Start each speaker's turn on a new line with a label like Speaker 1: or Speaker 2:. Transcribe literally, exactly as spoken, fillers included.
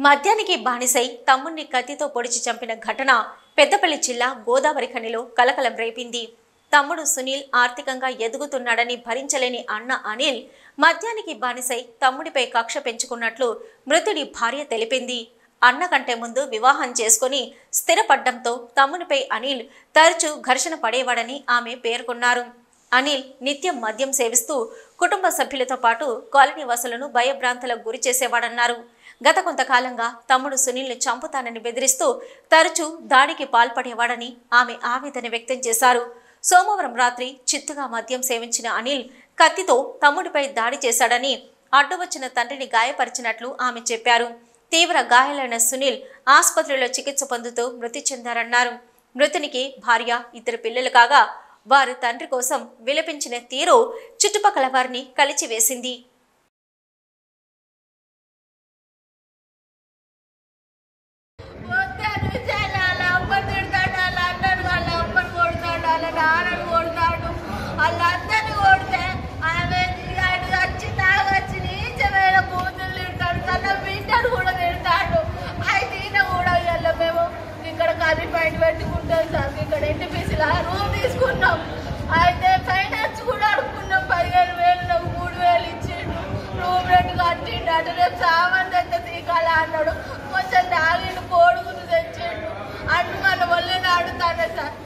Speaker 1: మద్యానికి బానిసై తమ్ముణ్ణి కత్తితో పొడిచి చంపిన ఘటన పెద్దపల్లి జిల్లా గోదావరి ఖనిలో కలకలం రేపింది. తమ్ముడు సునీల్ ఆర్థికంగా ఎదుగుతున్నాడని భరించలేని అన్న అనిల్ మద్యానికి బానిసై తమ్ముడిపై కక్ష పెంచుకున్నట్లు మృతుడి భార్య తెలిపింది. అన్న కంటే ముందు వివాహం చేసుకుని స్థిరపడ్డంతో తమ్మునిపై అనిల్ తరచూ ఘర్షణ పడేవాడని ఆమె పేర్కొన్నారు. అనిల్ నిత్యం మద్యం సేవిస్తూ కుటుంబ సభ్యులతో పాటు కాలనీ వాసులను భయభ్రాంతులకు గురి చేసేవాడన్నారు. గత కొంతకాలంగా తమ్ముడు సునీల్ని చంపుతానని బెదిరిస్తూ తరచూ దాడికి పాల్పడేవాడని ఆమె ఆవేదన వ్యక్తం చేశారు. సోమవారం రాత్రి చిత్తుగా మద్యం సేవించిన అనిల్ కత్తితో తమ్ముడిపై దాడి చేశాడని, అడ్డు వచ్చిన తండ్రిని గాయపరిచినట్లు ఆమె చెప్పారు. తీవ్ర గాయాలైన సునీల్ ఆసుపత్రిలో చికిత్స పొందుతూ మృతి చెందారన్నారు. మృతునికి భార్య, ఇద్దరు పిల్లలు కాగా వారి తండ్రి కోసం విలపించిన తీరు చుట్టుపక్కల వారిని కలిచివేసింది.
Speaker 2: వాళ్ళందరినీ కొడితే ఆమె వచ్చి తాగొచ్చి నీచమైన బూతులు తిడతాడు, తన బిడ్డను కూడా తిడతాడు. అయితే ఈయన కూడా ఇవాళ మేము ఇక్కడ కర్రీ బయట పెట్టుకుంటాం సార్, ఇక్కడ ఎన్టీపీసీలో రూమ్ తీసుకున్నాం. అయితే ఫైనాన్స్ కూడా అడుక్కున్నాం, పదిహేను వేలు నాకు మూడు వేలు ఇచ్చిండు, రూమ్ రెంట్ కట్టిండు. అటు రేపు సామాన్ తెచ్చ తీకాల అన్నాడు, కొంచెం తాగిండు, కోడుకుని తెచ్చిండు. అటు మన వల్లనే ఆడుతానే సార్.